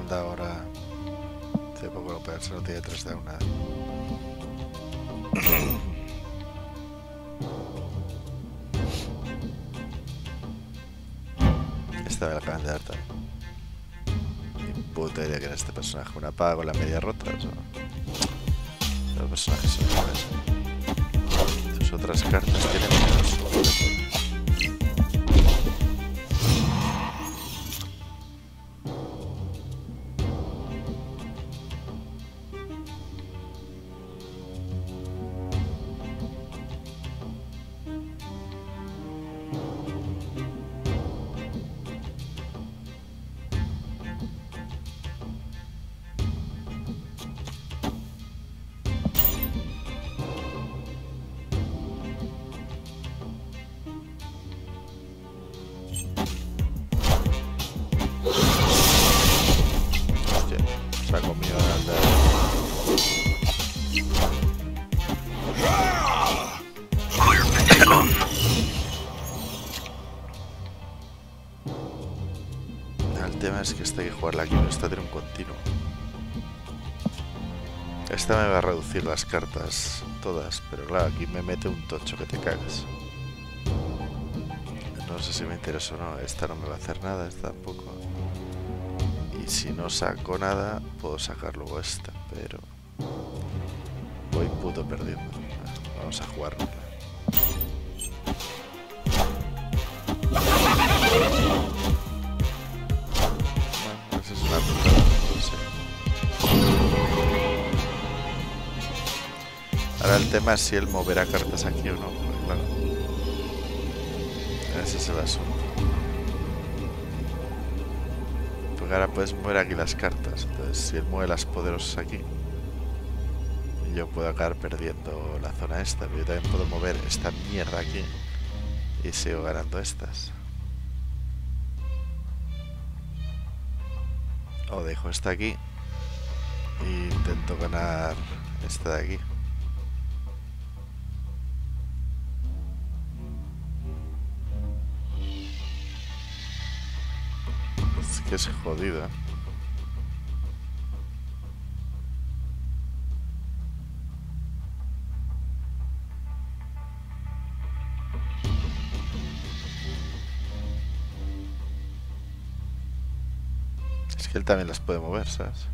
manda ahora. Hace poco lo pegas, no tiene 3 de una. Esta me la acaban de dar también. Ni puta idea que era este personaje. ¿Una paga con la media rota? Los personajes son iguales. Tus otras cartas tienen menos. El tema es que esta hay que jugarla aquí, pero esta tiene un continuo. Esta me va a reducir las cartas todas, pero claro, aquí me mete un tocho que te cagas. No sé si me interesa o no, esta no me va a hacer nada, esta tampoco. Y si no saco nada, puedo sacar luego esta, pero voy puto perdiendo. Vamos a jugarla. Esa es una putada, no sé. Ahora el tema es si él moverá cartas aquí o no, porque claro, ese es el asunto. Porque ahora puedes mover aquí las cartas, entonces si él mueve las poderosas aquí, yo puedo acabar perdiendo la zona esta, pero yo también puedo mover esta mierda aquí y sigo ganando estas. O dejo esta aquí e intento ganar esta de aquí. Es que es jodido. Es que él también las puede mover, ¿sabes?